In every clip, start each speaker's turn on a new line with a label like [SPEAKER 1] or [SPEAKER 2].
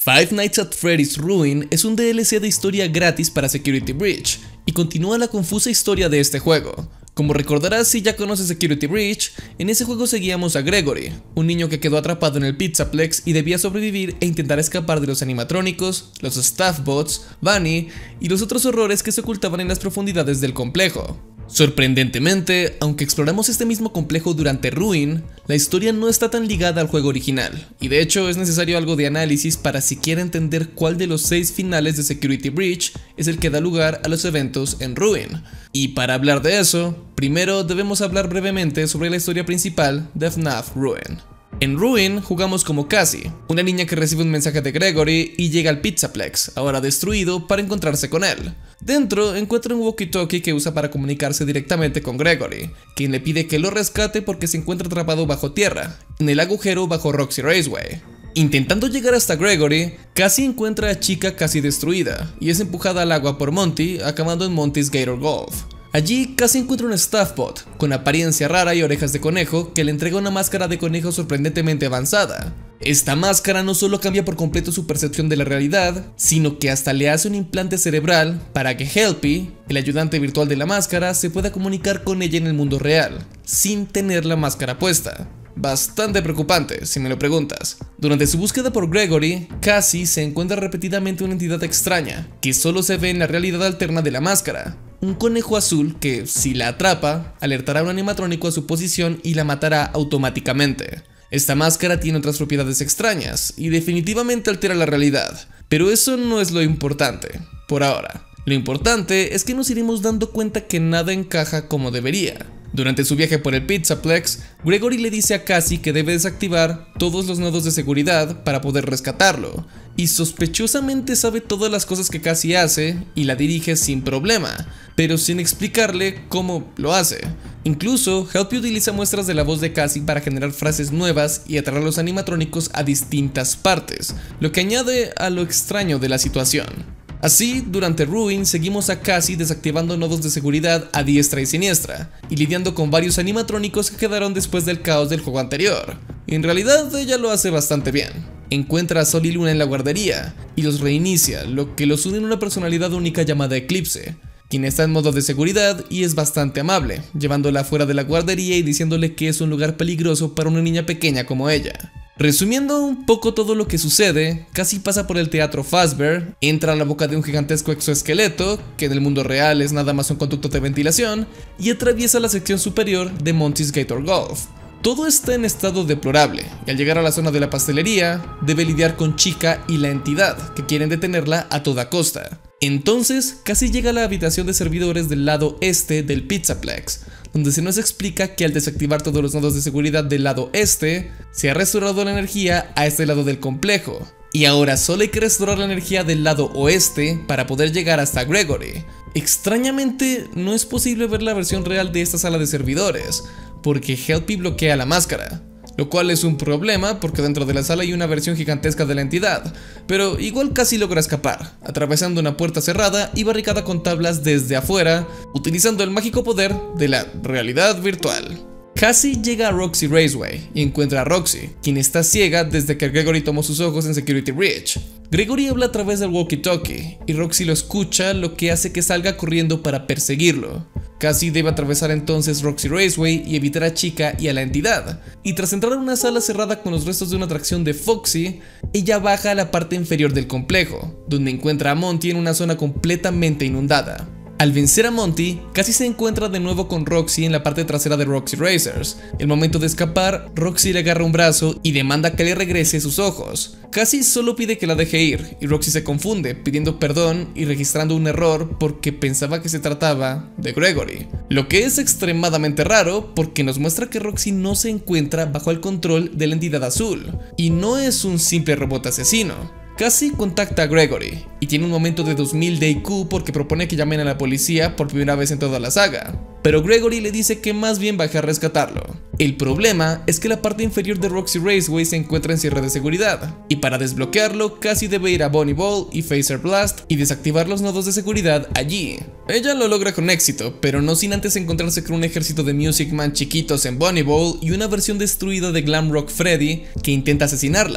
[SPEAKER 1] Five Nights at Freddy's Ruin es un DLC de historia gratis para Security Breach y continúa la confusa historia de este juego. Como recordarás si ya conoces Security Breach, en ese juego seguíamos a Gregory, un niño que quedó atrapado en el Pizzaplex y debía sobrevivir e intentar escapar de los animatrónicos, los staff bots, Bunny y los otros horrores que se ocultaban en las profundidades del complejo. Sorprendentemente, aunque exploramos este mismo complejo durante Ruin, la historia no está tan ligada al juego original, y de hecho es necesario algo de análisis para siquiera entender cuál de los 6 finales de Security Breach es el que da lugar a los eventos en Ruin. Y para hablar de eso, primero debemos hablar brevemente sobre la historia principal de FNAF Ruin. En Ruin jugamos como Cassie, una niña que recibe un mensaje de Gregory y llega al Pizzaplex, ahora destruido, para encontrarse con él. Dentro encuentra un walkie-talkie que usa para comunicarse directamente con Gregory, quien le pide que lo rescate porque se encuentra atrapado bajo tierra, en el agujero bajo Roxy Raceway. Intentando llegar hasta Gregory, Cassie encuentra a Chica casi destruida y es empujada al agua por Monty, acabando en Monty's Gator Golf. Allí Cassie encuentra un staff bot con apariencia rara y orejas de conejo que le entrega una máscara de conejo sorprendentemente avanzada. Esta máscara no solo cambia por completo su percepción de la realidad, sino que hasta le hace un implante cerebral para que Helpy, el ayudante virtual de la máscara, se pueda comunicar con ella en el mundo real, sin tener la máscara puesta. Bastante preocupante, si me lo preguntas. Durante su búsqueda por Gregory, Cassie se encuentra repetidamente una entidad extraña, que solo se ve en la realidad alterna de la máscara. Un conejo azul que, si la atrapa, alertará a un animatrónico a su posición y la matará automáticamente. Esta máscara tiene otras propiedades extrañas y definitivamente altera la realidad, pero eso no es lo importante, por ahora. Lo importante es que nos iremos dando cuenta que nada encaja como debería. Durante su viaje por el Pizzaplex, Gregory le dice a Cassie que debe desactivar todos los nodos de seguridad para poder rescatarlo, y sospechosamente sabe todas las cosas que Cassie hace y la dirige sin problema, pero sin explicarle cómo lo hace. Incluso, Helpy utiliza muestras de la voz de Cassie para generar frases nuevas y atraer a los animatrónicos a distintas partes, lo que añade a lo extraño de la situación. Así, durante Ruin seguimos a Cassie desactivando nodos de seguridad a diestra y siniestra, y lidiando con varios animatrónicos que quedaron después del caos del juego anterior. En realidad ella lo hace bastante bien. Encuentra a Sol y Luna en la guardería, y los reinicia, lo que los une en una personalidad única llamada Eclipse, quien está en modo de seguridad y es bastante amable, llevándola fuera de la guardería y diciéndole que es un lugar peligroso para una niña pequeña como ella. Resumiendo un poco todo lo que sucede, Cassie pasa por el teatro Fazbear, entra a la boca de un gigantesco exoesqueleto, que en el mundo real es nada más un conducto de ventilación, y atraviesa la sección superior de Monty's Gator Golf. Todo está en estado deplorable, y al llegar a la zona de la pastelería, debe lidiar con Chica y la entidad, que quieren detenerla a toda costa. Entonces, Cassie llega a la habitación de servidores del lado este del Pizzaplex, donde se nos explica que al desactivar todos los nodos de seguridad del lado este, se ha restaurado la energía a este lado del complejo, y ahora solo hay que restaurar la energía del lado oeste para poder llegar hasta Gregory. Extrañamente, no es posible ver la versión real de esta sala de servidores, porque Helpy bloquea la máscara, lo cual es un problema porque dentro de la sala hay una versión gigantesca de la entidad, pero igual Cassie logra escapar, atravesando una puerta cerrada y barricada con tablas desde afuera, utilizando el mágico poder de la realidad virtual. Cassie llega a Roxy Raceway y encuentra a Roxy, quien está ciega desde que Gregory tomó sus ojos en Security Breach. Gregory habla a través del walkie-talkie y Roxy lo escucha, lo que hace que salga corriendo para perseguirlo. Cassie debe atravesar entonces Roxy Raceway y evitar a Chica y a la entidad, y tras entrar a una sala cerrada con los restos de una atracción de Foxy, ella baja a la parte inferior del complejo, donde encuentra a Monty en una zona completamente inundada. Al vencer a Monty, Cassie se encuentra de nuevo con Roxy en la parte trasera de Roxy Racers. El momento de escapar, Roxy le agarra un brazo y demanda que le regrese sus ojos. Cassie solo pide que la deje ir y Roxy se confunde, pidiendo perdón y registrando un error porque pensaba que se trataba de Gregory. Lo que es extremadamente raro porque nos muestra que Roxy no se encuentra bajo el control de la entidad azul y no es un simple robot asesino. Cassie contacta a Gregory y tiene un momento de 2000 de IQ porque propone que llamen a la policía por primera vez en toda la saga, pero Gregory le dice que más bien baje a rescatarlo. El problema es que la parte inferior de Roxy Raceway se encuentra en cierre de seguridad, y para desbloquearlo Cassie debe ir a Bunny Ball y Phaser Blast y desactivar los nodos de seguridad allí. Ella lo logra con éxito, pero no sin antes encontrarse con un ejército de Music Man chiquitos en Bunny Ball y una versión destruida de Glam Rock Freddy que intenta asesinarla.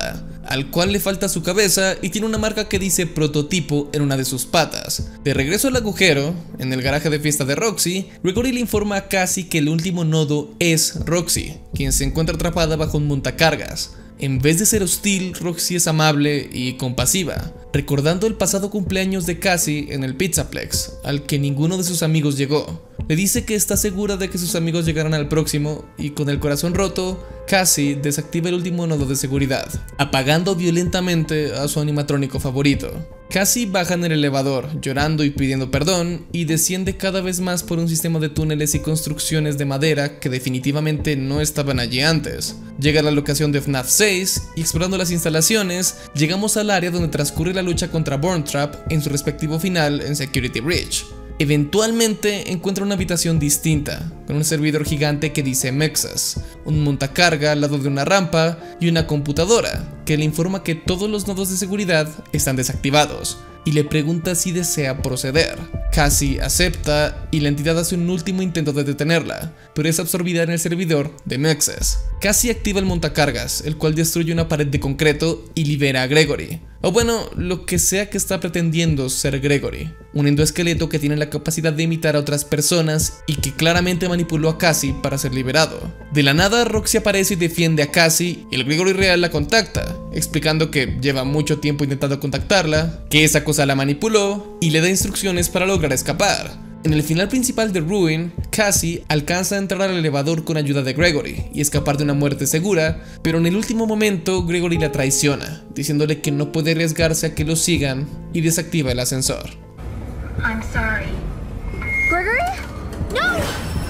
[SPEAKER 1] al cual le falta su cabeza y tiene una marca que dice prototipo en una de sus patas. De regreso al agujero, en el garaje de fiesta de Roxy, Gregory le informa a Cassie que el último nodo es Roxy, quien se encuentra atrapada bajo un montacargas. En vez de ser hostil, Roxy es amable y compasiva, recordando el pasado cumpleaños de Cassie en el Pizzaplex, al que ninguno de sus amigos llegó. Le dice que está segura de que sus amigos llegarán al próximo y con el corazón roto, Cassie desactiva el último nodo de seguridad, apagando violentamente a su animatrónico favorito. Cassie baja en el elevador, llorando y pidiendo perdón, y desciende cada vez más por un sistema de túneles y construcciones de madera que definitivamente no estaban allí antes. Llega a la locación de FNAF 6 y explorando las instalaciones, llegamos al área donde transcurre la lucha contra Burn Trap en su respectivo final en Security Breach. Eventualmente encuentra una habitación distinta, con un servidor gigante que dice Mexas, un montacarga al lado de una rampa y una computadora que le informa que todos los nodos de seguridad están desactivados y le pregunta si desea proceder. Cassie acepta y la entidad hace un último intento de detenerla, pero es absorbida en el servidor de Mexas. Cassie activa el montacargas, el cual destruye una pared de concreto y libera a Gregory. O bueno, lo que sea que está pretendiendo ser Gregory, un endoesqueleto que tiene la capacidad de imitar a otras personas y que claramente manipuló a Cassie para ser liberado. De la nada, Roxy aparece y defiende a Cassie y el Gregory real la contacta, explicando que lleva mucho tiempo intentando contactarla, que esa cosa la manipuló y le da instrucciones para lograr escapar. En el final principal de Ruin, Cassie alcanza a entrar al elevador con ayuda de Gregory y escapar de una muerte segura, pero en el último momento Gregory la traiciona, diciéndole que no puede arriesgarse a que lo sigan y desactiva el ascensor.
[SPEAKER 2] I'm sorry. Gregory? No!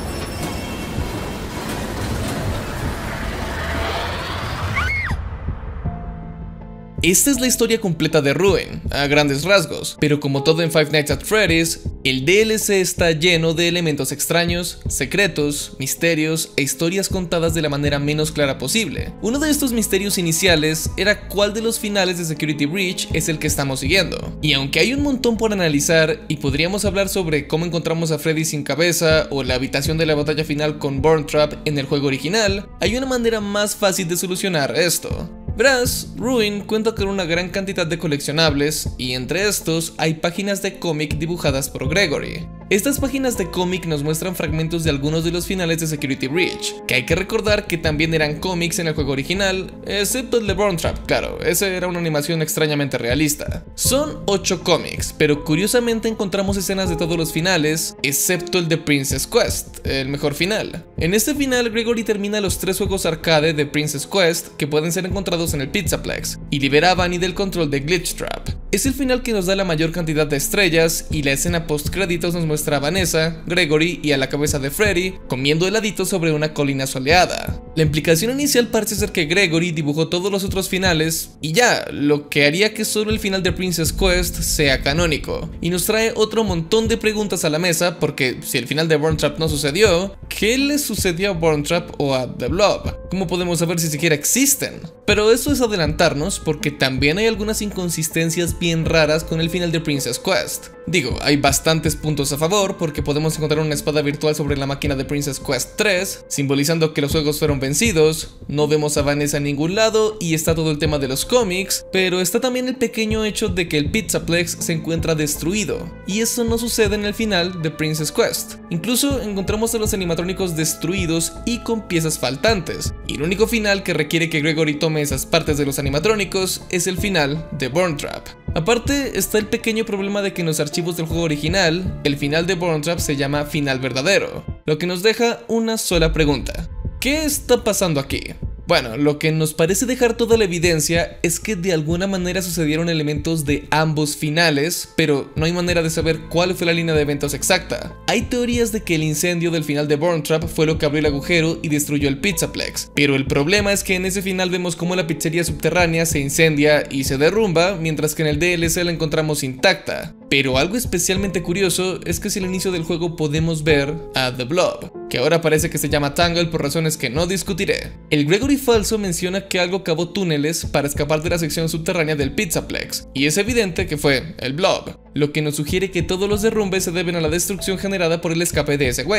[SPEAKER 1] Esta es la historia completa de Ruin, a grandes rasgos, pero como todo en Five Nights at Freddy's, el DLC está lleno de elementos extraños, secretos, misterios e historias contadas de la manera menos clara posible. Uno de estos misterios iniciales era cuál de los finales de Security Breach es el que estamos siguiendo. Y aunque hay un montón por analizar y podríamos hablar sobre cómo encontramos a Freddy sin cabeza o la habitación de la batalla final con Burn Trap en el juego original, hay una manera más fácil de solucionar esto. Verás, Ruin cuenta con una gran cantidad de coleccionables y entre estos hay páginas de cómic dibujadas por Gregory. Estas páginas de cómic nos muestran fragmentos de algunos de los finales de Security Breach, que hay que recordar que también eran cómics en el juego original, excepto el de Burn Trap, claro, esa era una animación extrañamente realista. Son 8 cómics, pero curiosamente encontramos escenas de todos los finales, excepto el de Princess Quest, el mejor final. En este final, Gregory termina los 3 juegos arcade de Princess Quest que pueden ser encontrados en el Pizzaplex y libera a Bunny del control de Glitch Trap. Es el final que nos da la mayor cantidad de estrellas y la escena post créditos nos muestra a Vanessa, Gregory y a la cabeza de Freddy comiendo heladitos sobre una colina soleada. La implicación inicial parece ser que Gregory dibujó todos los otros finales y ya, lo que haría que solo el final de Princess Quest sea canónico, y nos trae otro montón de preguntas a la mesa porque si el final de Burn Trap no sucedió, ¿qué le sucedió a Burn Trap o a The Blob? ¿Cómo podemos saber si siquiera existen? Pero eso es adelantarnos porque también hay algunas inconsistencias bien raras con el final de Princess Quest. Digo, hay bastantes puntos a favor porque podemos encontrar una espada virtual sobre la máquina de Princess Quest 3, simbolizando que los juegos fueron vencidos, no vemos a Vanessa en ningún lado y está todo el tema de los cómics, pero está también el pequeño hecho de que el Pizzaplex se encuentra destruido, y eso no sucede en el final de Princess Quest. Incluso encontramos a los animatrónicos destruidos y con piezas faltantes, y el único final que requiere que Gregory tome esas partes de los animatrónicos es el final de Burn Trap. Aparte está el pequeño problema de que en los archivos del juego original, el final de Burn Trap se llama final verdadero, lo que nos deja una sola pregunta: ¿qué está pasando aquí? Bueno, lo que nos parece dejar toda la evidencia es que de alguna manera sucedieron elementos de ambos finales, pero no hay manera de saber cuál fue la línea de eventos exacta. Hay teorías de que el incendio del final de Burn Trap fue lo que abrió el agujero y destruyó el Pizzaplex, pero el problema es que en ese final vemos cómo la pizzería subterránea se incendia y se derrumba, mientras que en el DLC la encontramos intacta. Pero algo especialmente curioso es que si al inicio del juego podemos ver a The Blob, que ahora parece que se llama Tangle por razones que no discutiré. El Gregory falso menciona que algo cavó túneles para escapar de la sección subterránea del Pizzaplex, y es evidente que fue el Blob, lo que nos sugiere que todos los derrumbes se deben a la destrucción generada por el escape de ese güey.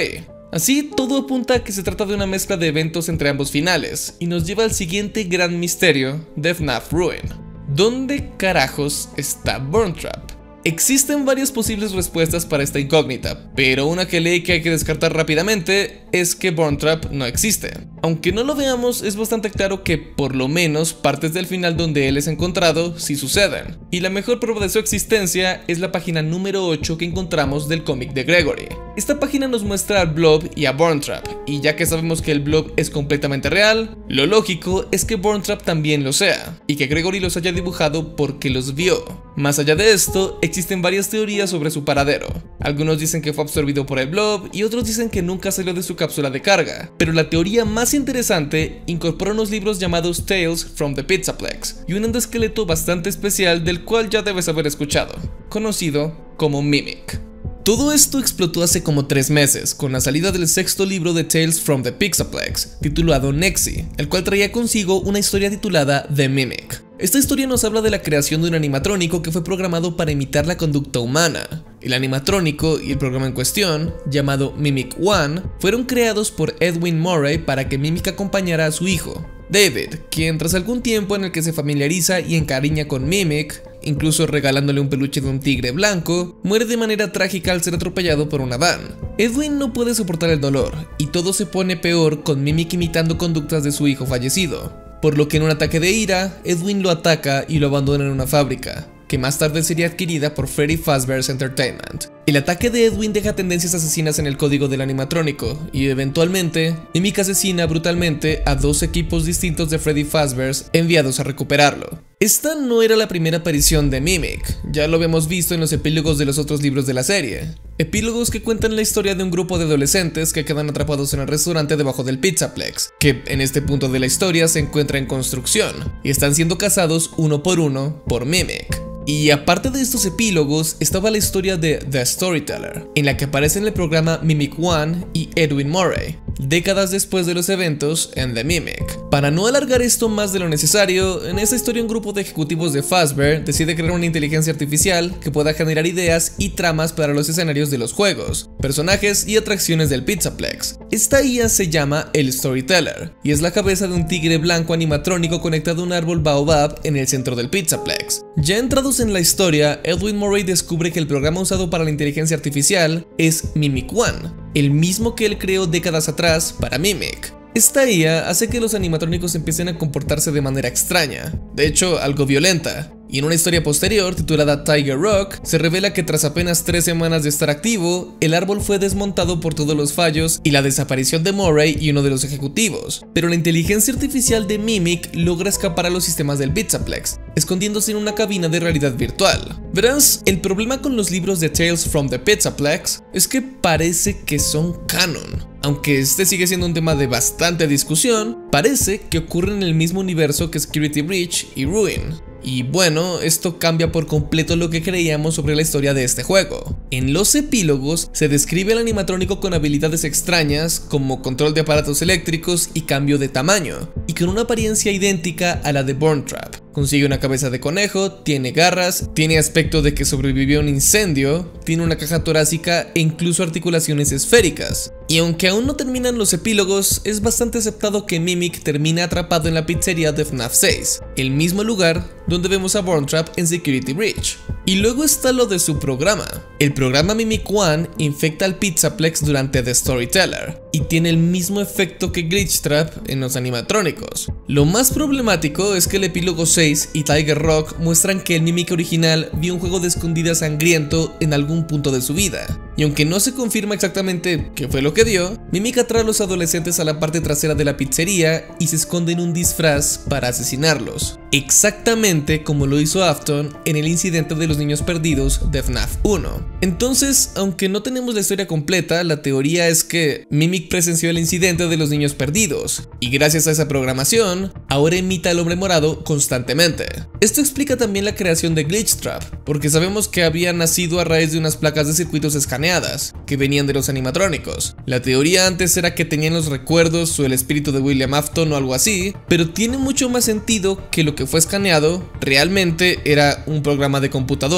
[SPEAKER 1] Así, todo apunta a que se trata de una mezcla de eventos entre ambos finales, y nos lleva al siguiente gran misterio de FNAF Ruin. ¿Dónde carajos está Burn Trap? Existen varias posibles respuestas para esta incógnita, pero una que leí que hay que descartar rápidamente es que Burn Trap no existe. Aunque no lo veamos, es bastante claro que por lo menos partes del final donde él es encontrado sí suceden, y la mejor prueba de su existencia es la página número 8 que encontramos del cómic de Gregory. Esta página nos muestra al Blob y a Burn Trap, y ya que sabemos que el Blob es completamente real, lo lógico es que Burn Trap también lo sea, y que Gregory los haya dibujado porque los vio. Más allá de esto, existen varias teorías sobre su paradero. Algunos dicen que fue absorbido por el Blob y otros dicen que nunca salió de su cápsula de carga, pero la teoría más interesante incorpora unos libros llamados Tales from the Pizzaplex y un endoesqueleto bastante especial del cual ya debes haber escuchado, conocido como Mimic. Todo esto explotó hace como 3 meses, con la salida del 6º libro de Tales from the Pizzaplex, titulado Nexi, el cual traía consigo una historia titulada The Mimic. Esta historia nos habla de la creación de un animatrónico que fue programado para imitar la conducta humana. El animatrónico y el programa en cuestión, llamado Mimic One, fueron creados por Edwin Murray para que Mimic acompañara a su hijo, David, quien tras algún tiempo en el que se familiariza y encariña con Mimic, incluso regalándole un peluche de un tigre blanco, muere de manera trágica al ser atropellado por una van. Edwin no puede soportar el dolor, y todo se pone peor con Mimic imitando conductas de su hijo fallecido. Por lo que en un ataque de ira, Edwin lo ataca y lo abandona en una fábrica, que más tarde sería adquirida por Freddy Fazbear's Entertainment. El ataque de Edwin deja tendencias asesinas en el código del animatrónico, y eventualmente, Mimic asesina brutalmente a 2 equipos distintos de Freddy Fazbear's enviados a recuperarlo. Esta no era la primera aparición de Mimic, ya lo habíamos visto en los epílogos de los otros libros de la serie. Epílogos que cuentan la historia de un grupo de adolescentes que quedan atrapados en el restaurante debajo del Pizzaplex, que en este punto de la historia se encuentra en construcción, y están siendo cazados uno por Mimic. Y aparte de estos epílogos, estaba la historia de The Storyteller, en la que aparecen el programa Mimic One y Edwin Murray, décadas después de los eventos en The Mimic. Para no alargar esto más de lo necesario, en esta historia un grupo de ejecutivos de Fazbear decide crear una inteligencia artificial que pueda generar ideas y tramas para los escenarios de los juegos, personajes y atracciones del Pizzaplex. Esta IA se llama el Storyteller, y es la cabeza de un tigre blanco animatrónico conectado a un árbol baobab en el centro del Pizzaplex. Ya entrados en la historia, Edwin Murray descubre que el programa usado para la inteligencia artificial es Mimic One, el mismo que él creó décadas atrás para Mimic. Esta IA hace que los animatrónicos empiecen a comportarse de manera extraña, de hecho algo violenta, y en una historia posterior titulada Tiger Rock se revela que tras apenas 3 semanas de estar activo, el árbol fue desmontado por todos los fallos y la desaparición de Murray y uno de los ejecutivos, pero la inteligencia artificial de Mimic logra escapar a los sistemas del Pizzaplex, escondiéndose en una cabina de realidad virtual. Verás, el problema con los libros de Tales from the Pizzaplex es que parece que son canon. Aunque este sigue siendo un tema de bastante discusión, parece que ocurre en el mismo universo que Security Breach y Ruin. Y bueno, esto cambia por completo lo que creíamos sobre la historia de este juego. En los epílogos se describe al animatrónico con habilidades extrañas como control de aparatos eléctricos y cambio de tamaño, y con una apariencia idéntica a la de Burn Trap. Consigue una cabeza de conejo, tiene garras, tiene aspecto de que sobrevivió a un incendio, tiene una caja torácica e incluso articulaciones esféricas. Y aunque aún no terminan los epílogos, es bastante aceptado que Mimic termine atrapado en la pizzería de FNAF 6, el mismo lugar donde vemos a Burn Trap en Security Breach. Y luego está lo de su programa. El programa Mimic One infecta al Pizzaplex durante The Storyteller, y tiene el mismo efecto que Glitch Trap en los animatrónicos. Lo más problemático es que el epílogo 6 y Tiger Rock muestran que el Mimic original vio un juego de escondidas sangriento en algún punto de su vida. Y aunque no se confirma exactamente qué fue lo que dio, Mimic atrae a los adolescentes a la parte trasera de la pizzería y se esconde en un disfraz para asesinarlos. Exactamente como lo hizo Afton en el incidente de los niños perdidos de FNAF 1. Entonces, aunque no tenemos la historia completa, la teoría es que Mimic presenció el incidente de los niños perdidos, y gracias a esa programación, ahora imita al hombre morado constantemente. Esto explica también la creación de Glitch Trap, porque sabemos que había nacido a raíz de unas placas de circuitos escaneadas, que venían de los animatrónicos. La teoría antes era que tenían los recuerdos o el espíritu de William Afton o algo así, pero tiene mucho más sentido que lo que fue escaneado realmente era un programa de computadora.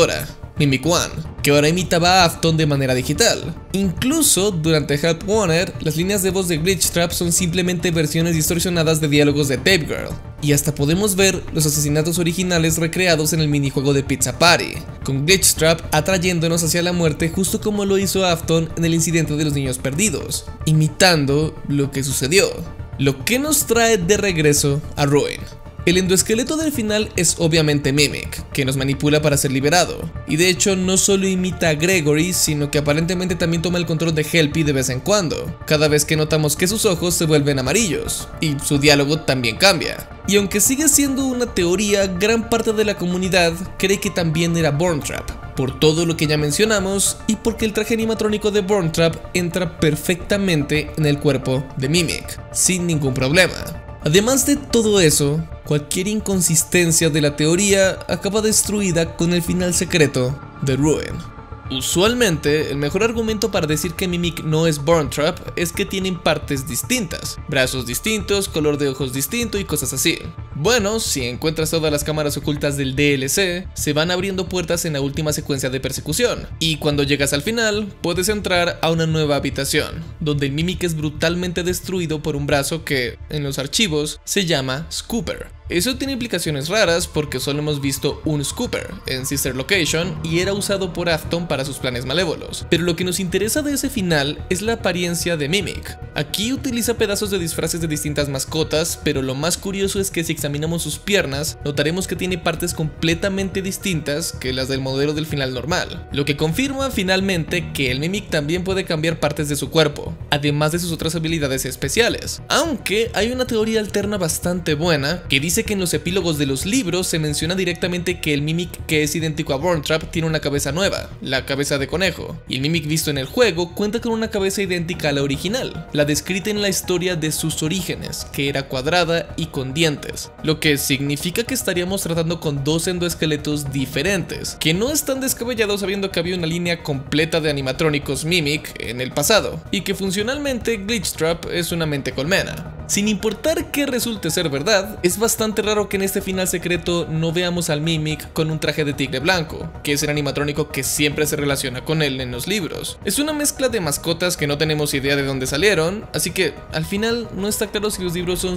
[SPEAKER 1] Mimic One, que ahora imitaba a Afton de manera digital. Incluso durante Help Wanted, las líneas de voz de Glitchtrap son simplemente versiones distorsionadas de diálogos de Tape Girl. Y hasta podemos ver los asesinatos originales recreados en el minijuego de Pizza Party, con Glitchtrap atrayéndonos hacia la muerte justo como lo hizo Afton en el incidente de los niños perdidos, imitando lo que sucedió. Lo que nos trae de regreso a Ruin. El endoesqueleto del final es obviamente Mimic, que nos manipula para ser liberado, y de hecho no solo imita a Gregory, sino que aparentemente también toma el control de Helpy de vez en cuando, cada vez que notamos que sus ojos se vuelven amarillos, y su diálogo también cambia. Y aunque sigue siendo una teoría, gran parte de la comunidad cree que también era Borntrap, por todo lo que ya mencionamos y porque el traje animatrónico de Borntrap entra perfectamente en el cuerpo de Mimic, sin ningún problema. Además de todo eso, cualquier inconsistencia de la teoría acaba destruida con el final secreto de Ruin. Usualmente, el mejor argumento para decir que Mimic no es Borntrap es que tienen partes distintas, brazos distintos, color de ojos distinto y cosas así. Bueno, si encuentras todas las cámaras ocultas del DLC, se van abriendo puertas en la última secuencia de persecución, y cuando llegas al final, puedes entrar a una nueva habitación, donde el Mimic es brutalmente destruido por un brazo que, en los archivos, se llama Scooper. Eso tiene implicaciones raras porque solo hemos visto un Scooper en Sister Location y era usado por Afton para sus planes malévolos. Pero lo que nos interesa de ese final es la apariencia de Mimic. Aquí utiliza pedazos de disfraces de distintas mascotas, pero lo más curioso es que si examinamos sus piernas, notaremos que tiene partes completamente distintas que las del modelo del final normal, lo que confirma finalmente que el Mimic también puede cambiar partes de su cuerpo, además de sus otras habilidades especiales. Aunque hay una teoría alterna bastante buena que dice que en los epílogos de los libros se menciona directamente que el Mimic que es idéntico a Borntrap tiene una cabeza nueva, la cabeza de conejo, y el Mimic visto en el juego cuenta con una cabeza idéntica a la original, la descrita en la historia de sus orígenes, que era cuadrada y con dientes, lo que significa que estaríamos tratando con dos endoesqueletos diferentes, que no están descabellados sabiendo que había una línea completa de animatrónicos Mimic en el pasado, y que funcionalmente Glitchtrap es una mente colmena. Sin importar que resulte ser verdad, es bastante raro que en este final secreto no veamos al Mimic con un traje de tigre blanco, que es el animatrónico que siempre se relaciona con él en los libros. Es una mezcla de mascotas que no tenemos idea de dónde salieron, así que al final no está claro si los libros son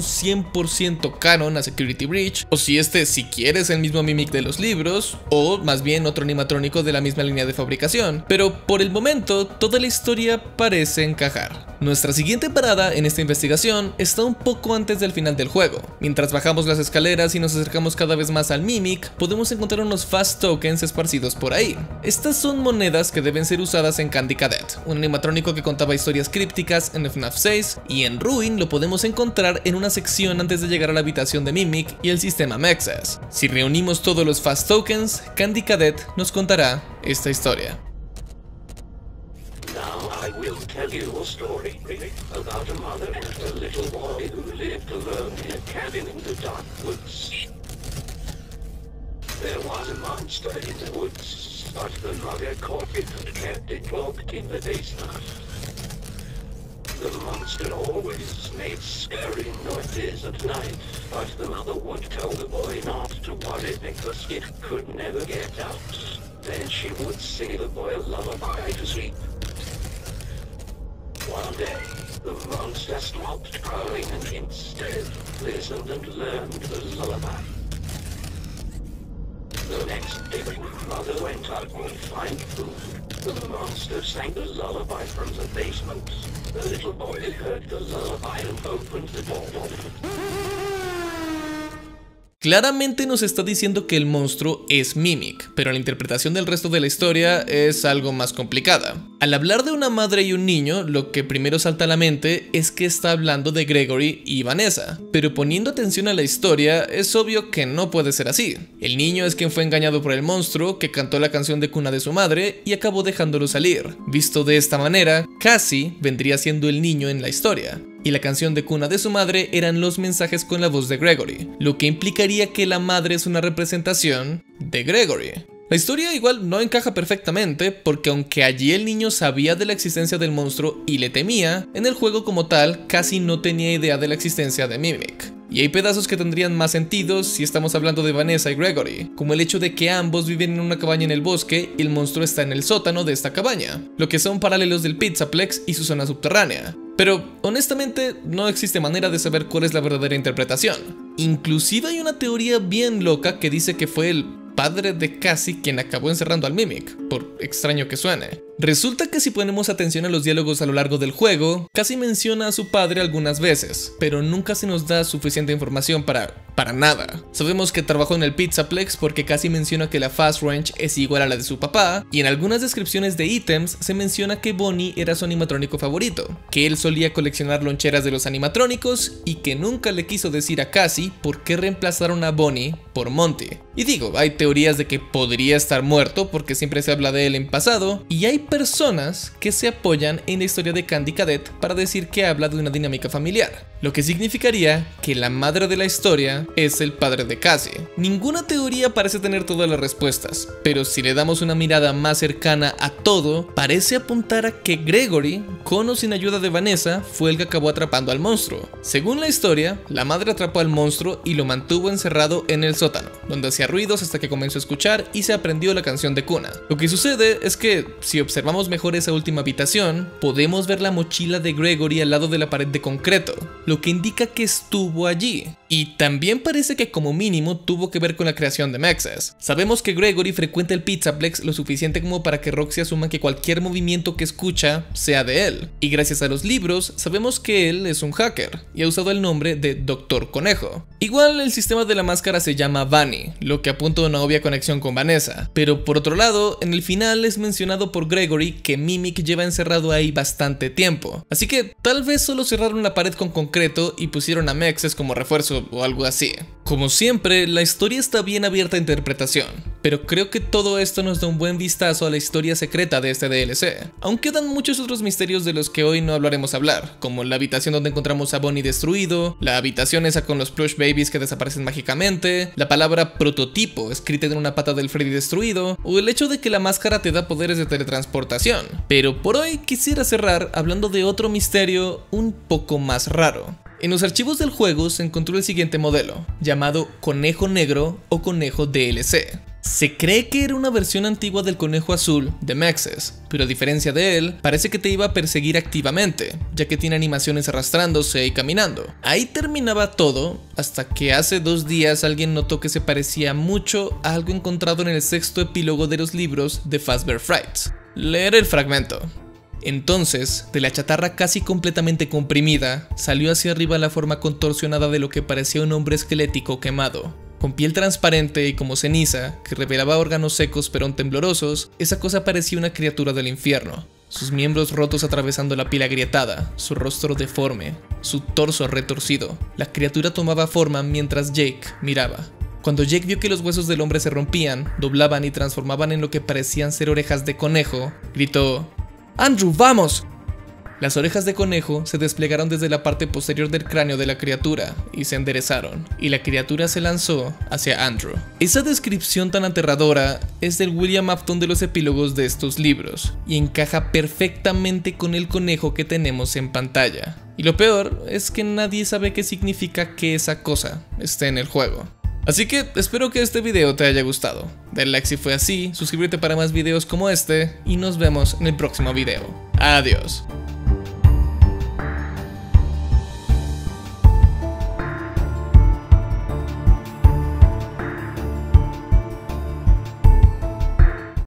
[SPEAKER 1] 100% canon a Security Breach, o si este siquiera es el mismo Mimic de los libros, o más bien otro animatrónico de la misma línea de fabricación, pero por el momento toda la historia parece encajar. Nuestra siguiente parada en esta investigación está un poco antes del final del juego. Mientras bajamos las escaleras y nos acercamos cada vez más al Mimic, podemos encontrar unos Fast Tokens esparcidos por ahí. Estas son monedas que deben ser usadas en Candy Cadet, un animatrónico que contaba historias crípticas en FNAF 6, y en Ruin lo podemos encontrar en una sección antes de llegar a la habitación de Mimic y el sistema Mexas. Si reunimos todos los Fast Tokens, Candy Cadet nos contará esta historia.
[SPEAKER 3] I will tell you a story about a mother and a little boy who lived alone in a cabin in the dark woods. There was a monster in the woods, but the mother caught it and kept it locked in the basement. The monster always made scary noises at night, but the mother would tell the boy not to worry because it could never get out. Then she would sing the boy a lullaby to sleep. One day, the monster stopped growling and instead listened and learned the lullaby. The next day, when Mother went out to find food, the monster sang the lullaby from the basement. The little boy heard the lullaby and opened the door.
[SPEAKER 1] Claramente nos está diciendo que el monstruo es Mimic, pero la interpretación del resto de la historia es algo más complicada. Al hablar de una madre y un niño, lo que primero salta a la mente es que está hablando de Gregory y Vanessa, pero poniendo atención a la historia, es obvio que no puede ser así. El niño es quien fue engañado por el monstruo, que cantó la canción de cuna de su madre y acabó dejándolo salir. Visto de esta manera, Cassie vendría siendo el niño en la historia, y la canción de cuna de su madre eran los mensajes con la voz de Gregory, lo que implicaría que la madre es una representación de Gregory. La historia igual no encaja perfectamente porque aunque allí el niño sabía de la existencia del monstruo y le temía, en el juego como tal casi no tenía idea de la existencia de Mimic. Y hay pedazos que tendrían más sentido si estamos hablando de Vanessa y Gregory, como el hecho de que ambos viven en una cabaña en el bosque y el monstruo está en el sótano de esta cabaña, lo que son paralelos del Pizzaplex y su zona subterránea. Pero honestamente no existe manera de saber cuál es la verdadera interpretación. Inclusive hay una teoría bien loca que dice que fue el padre de Cassie quien acabó encerrando al Mimic, por extraño que suene. Resulta que si ponemos atención a los diálogos a lo largo del juego, Cassie menciona a su padre algunas veces, pero nunca se nos da suficiente información para nada. Sabemos que trabajó en el Pizzaplex porque Cassie menciona que la Fast Range es igual a la de su papá, y en algunas descripciones de ítems se menciona que Bonnie era su animatrónico favorito, que él solía coleccionar loncheras de los animatrónicos y que nunca le quiso decir a Cassie por qué reemplazaron a Bonnie por Monty. Y digo, hay teorías de que podría estar muerto porque siempre se habla de él en pasado, y hay personas que se apoyan en la historia de Candy Cadet para decir que habla de una dinámica familiar, lo que significaría que la madre de la historia es el padre de Cassie. Ninguna teoría parece tener todas las respuestas, pero si le damos una mirada más cercana a todo, parece apuntar a que Gregory, con o sin ayuda de Vanessa, fue el que acabó atrapando al monstruo. Según la historia, la madre atrapó al monstruo y lo mantuvo encerrado en el sótano, donde hacía ruidos hasta que comenzó a escuchar y se aprendió la canción de cuna. Lo que sucede es que, si observamos mejor esa última habitación, podemos ver la mochila de Gregory al lado de la pared de concreto, lo que indica que estuvo allí. Y también parece que como mínimo tuvo que ver con la creación de Mexes. Sabemos que Gregory frecuenta el Pizzaplex lo suficiente como para que Roxy asuma que cualquier movimiento que escucha sea de él. Y gracias a los libros, sabemos que él es un hacker y ha usado el nombre de Dr. Conejo. Igual el sistema de la máscara se llama Vanny, lo que apunta a una obvia conexión con Vanessa. Pero por otro lado, en el final es mencionado por Gregory que Mimic lleva encerrado ahí bastante tiempo. Así que tal vez solo cerraron la pared con concreto y pusieron a Mexes como refuerzo o algo así. Como siempre, la historia está bien abierta a interpretación, pero creo que todo esto nos da un buen vistazo a la historia secreta de este DLC. Aún quedan muchos otros misterios de los que hoy no hablaremos hablar, como la habitación donde encontramos a Bonnie destruido, la habitación esa con los plush babies que desaparecen mágicamente, la palabra prototipo escrita en una pata del Freddy destruido, o el hecho de que la máscara te da poderes de teletransportación. Pero por hoy quisiera cerrar hablando de otro misterio un poco más raro. En los archivos del juego se encontró el siguiente modelo, llamado Conejo Negro o Conejo DLC. Se cree que era una versión antigua del Conejo Azul de Mexes, pero a diferencia de él, parece que te iba a perseguir activamente, ya que tiene animaciones arrastrándose y caminando. Ahí terminaba todo, hasta que hace 2 días alguien notó que se parecía mucho a algo encontrado en el 6º epílogo de los libros de Fazbear Frights. Leer el fragmento. Entonces, de la chatarra casi completamente comprimida, salió hacia arriba la forma contorsionada de lo que parecía un hombre esquelético quemado. Con piel transparente y como ceniza, que revelaba órganos secos pero aún temblorosos, esa cosa parecía una criatura del infierno. Sus miembros rotos atravesando la piel agrietada, su rostro deforme, su torso retorcido. La criatura tomaba forma mientras Jake miraba. Cuando Jake vio que los huesos del hombre se rompían, doblaban y transformaban en lo que parecían ser orejas de conejo, gritó: ¡Andrew, vamos! Las orejas de conejo se desplegaron desde la parte posterior del cráneo de la criatura y se enderezaron, y la criatura se lanzó hacia Andrew. Esa descripción tan aterradora es del William Afton de los epílogos de estos libros, y encaja perfectamente con el conejo que tenemos en pantalla. Y lo peor es que nadie sabe qué significa que esa cosa esté en el juego. Así que espero que este video te haya gustado. Dale like si fue así, suscríbete para más videos como este y nos vemos en el próximo video. Adiós.